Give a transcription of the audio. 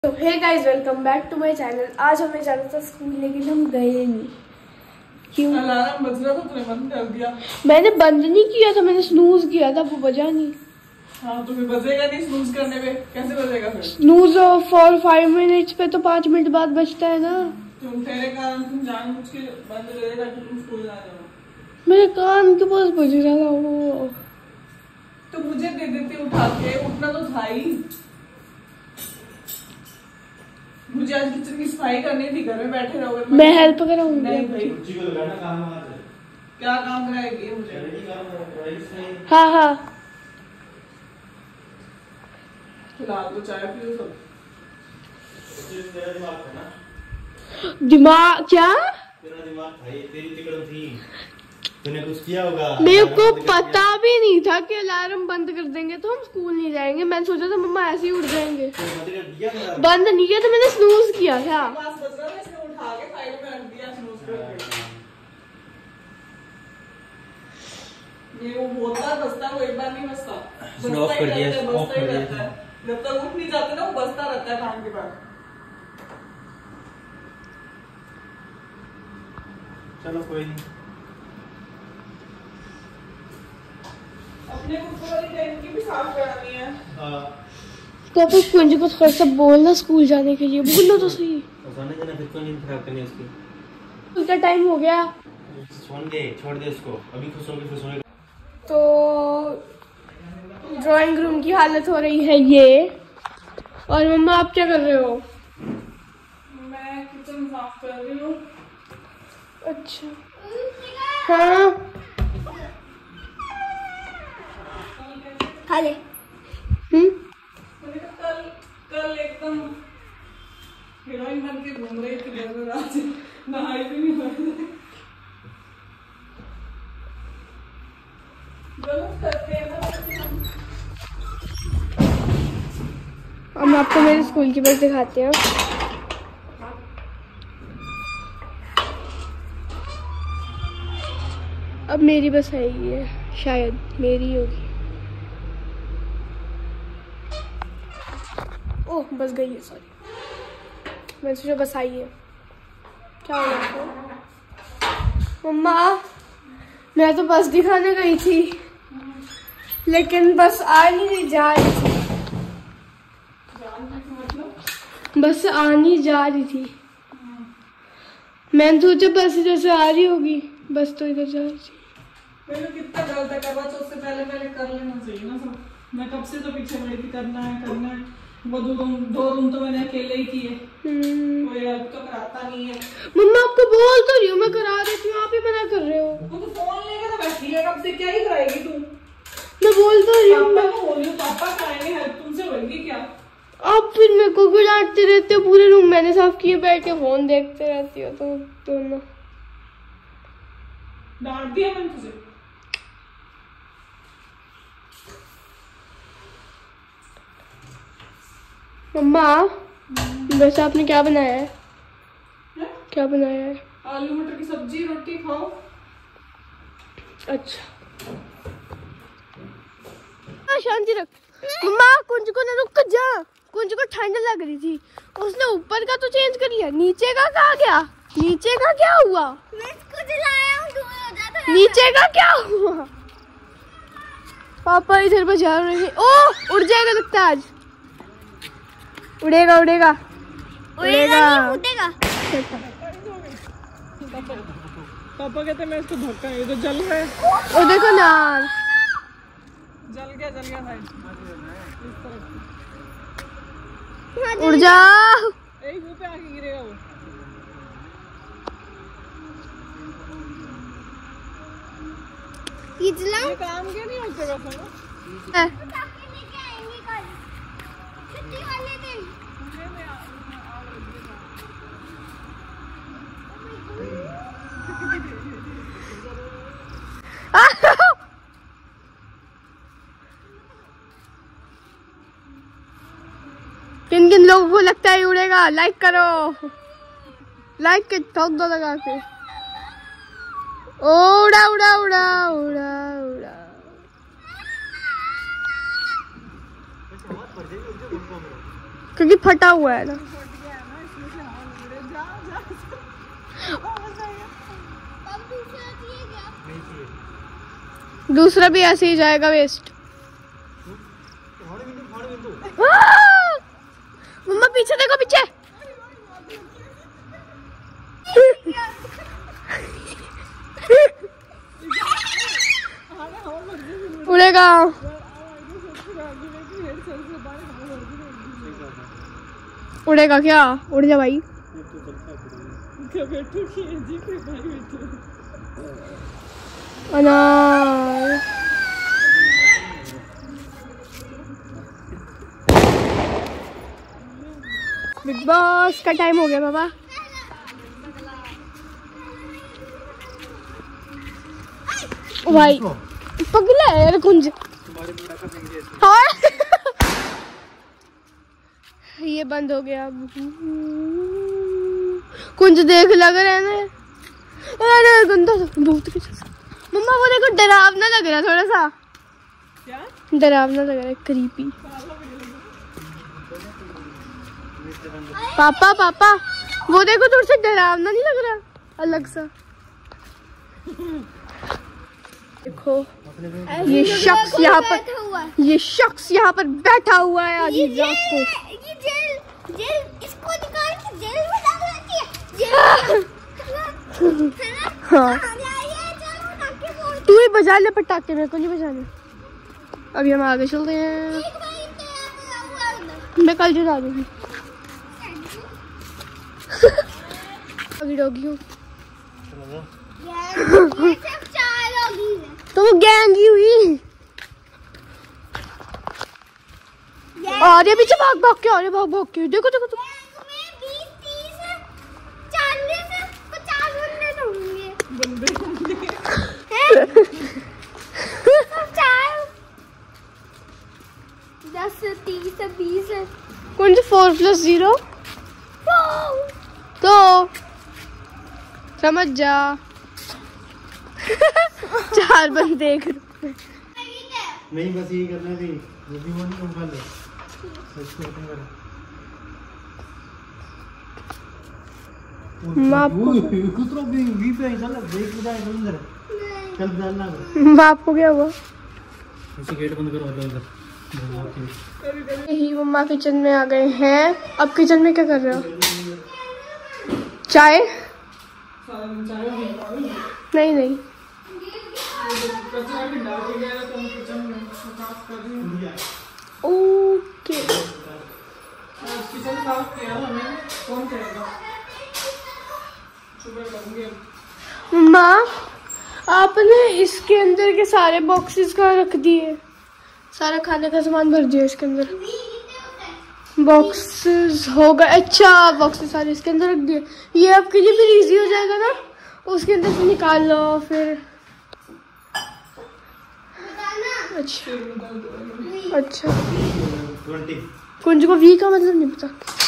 तो hey guys, welcome back to my channel. आज हमें जाना था स्कूल लेकिन हम गए नहीं। क्यों? अलार्म बज रहा था, तूने बंद कर दिया। मैंने बंद नहीं किया था, मैंने स्नूज किया था, वो बजा नहीं। हाँ तो फिर बजेगा नहीं स्नूज करने पे, कैसे बजेगा फिर? स्नूज फॉर 5 मिनट्स पे तो 5 मिनट बाद बजता है ना। तुम तेरे कारण तुम जानबूझ के बंद करेगा कि तुम स्कूल जा रहे हो। मेरे कान के पास बज रहा था वो। तो मुझे दे देते उठा के, उठना तो था ही। मुझे आज किचन की सफाई करनी थी, घर में बैठे रहोगे। मैं हेल्प कराऊंगी। नहीं भाई, क्या काम कराएगी मुझे? हाँ हाँ, फिलहाल तो चाय पियो सब। दिमाग क्या? तेरा दिमाग था, तेरी तिकड़म थी, तूने कुछ किया होगा। मेरे को पता भी नहीं था कि अलार्म बंद कर देंगे तो हम स्कूल नहीं जाएंगे। मैंने सोचा था मम्मा ऐसे ही उठ जाएंगे। बंद नहीं किया तो मैंने स्नूज किया था। उठा के साइड में रख दिया स्नूज करके। ये वो बोलता बसता, वो एक बार नहीं बसता, बसता ही रहता है। जब तक उठ नहीं जाते ना वो बसता रहता है काम के बाद। चलो कोई नहीं, अपने को पूरी टैंकी भी साफ करानी है। तो फिर कुंज को थोड़ा सा बोलना स्कूल जाने के लिए, बोलो तो सही। जाना फिर क्यों नींद खराब करनी उसकी? स्कूल का टाइम हो गया, छोड़ दे उसको, अभी खुश होगी। तो ड्राइंग रूम की हालत हो रही है ये। और मम्मा आप क्या कर रहे हो? मैं किचन साफ कर रही हूँ। अच्छा हाँ, खा ले। मैंने कहा कल एकदम हीरोइन बन के घूम रही थी घर में, आज नहाई भी नहीं हुई। गलत करते हैं ना। हम आपको मेरे स्कूल की बस दिखाते हैं। अब मेरी बस आएगी है, शायद मेरी होगी। ओह बस गई है, सॉरी। मैंने सोचा बस आई है। क्या हो गया मम्मा? मैं तो बस दिखाने गई थी लेकिन बस आ नहीं जा रही थी। बस आनी जा रही थी। मैंने सोचा बस जैसे आ रही होगी, बस तो इधर जा रही थी। मैंने कितना गलत है, करवा चौथ से पहले कर लेना चाहिए ना सब। मैं कब से तो पीछे पड़ी थी, करना है। वो दो रूम तो मैंने अकेले ही किए, कोई हेल्प तो कराता नहीं है। मम्मा आपको बोल तो रही हूँ मैं करा देती हूँ, आप ही मना कर रहे हो। वो तो फोन लेके तो बैठी है, कब से क्या ही कराएगी तू? मैं बोल तो रही हूँ। पापा को बोलियो, पापा कराएंगे, हेल्प तुमसे होगी क्या? आप फिर मेरे को क्यों डांटते रहते हो? पूरे रूम मैंने साफ किए, बैठ के फोन देखते रहती हो तो दोनों। डांट दिया मैंने तुझे? मम्मा वैसे आपने क्या बनाया है? क्या बनाया है? आलू मटर की सब्जी, रोटी खाओ। अच्छा शांति रख। मम्मा कुंज को ना रुक जा, कुंज को ठंड लग रही थी, उसने ऊपर का तो चेंज कर लिया, नीचे का कहाँ गया? नीचे का क्या हुआ? मैं इसको जलाया हूं, धुआं हो जाता है। नीचे का क्या हुआ? पापा इधर बजा रहे हैं। ओ उड़ जाएगा लगता है आज। उड़ेगा उड़ेगा उड़ेगा उड़ेगा। पापा कहते मैं इसको धक्का, ये तो जल रहा है। ओ देखो ना, जल गया साइड। उड़ जा। एक मुंह पे आके गिरेगा वो। ये काम क्या नहीं होते वैसे ना। किन किन लोगों को लगता है उड़ेगा? लाइक करो, लाइक के ठोक दो लगा के। उड़ा उड़ा उड़ा उड़ा उड़ा। क्योंकि फटा हुआ है ना। दूसरा भी ऐसे ही जाएगा वेस्ट। मम्मा पीछे देखो, पीछे। उड़ेगा। उड़ेगा क्या? उड़ जा भाई। अनार। बिग बॉस का टाइम हो गया बाबा। ओ भाई पगला है यार कुंज। हाँ ये बंद हो गया। कुंज देख लग रहा है। अरे गंदा भूत के जैसा। मम्मा वो देखो डरावना लग रहा है थोड़ा सा। क्या डरावना लग रहा है, क्रीपी। पापा पापा वो देखो थोड़ा सा डरावना नहीं लग रहा? अलग सा। देखो ये शख्स यहाँ पर बैठा हुआ है आधी रात को। ये जेल इसको निकाल के जेल में डाल देती है। हाँ तू ही बजा ले पटाखे, मेरे को नहीं बजाने। अभी हम आगे चलते हैं। मैं कल जला दूंगी। अभी डॉगी हूँ तो वो गैंग ही हुई। अरे पीछे भाग भाग के, अरे भाग भाग के। देखो देखो तुम। 10 30 20 कौन से 4 + 0 तो समझ जा। 4 बंदे देख नहीं बस यही करना थी। वो भी वो नहीं कम कर ले। इसको खत्म कर। कुतरो भी पे चल देख ले जाए अंदर। चल डालना। बाप को क्या हुआ? इसे गेट बंद करो अंदर। यही मम्मा किचन में आ गए हैं। अब किचन में क्या कर रहे हो? चाय? नहीं नहीं ओके। मम्मा आपने इसके अंदर के सारे बॉक्सेस कहाँ रख दिए? सारा खाने का सामान भर दिया इसके अंदर। बॉक्सेस हो गए। अच्छा बॉक्सेस सारे इसके अंदर रख दिए। ये आपके लिए फिर इजी हो जाएगा ना, उसके अंदर से निकाल लो फिर। अच्छा अच्छा 20 कुंज को वी का मतलब नहीं पता।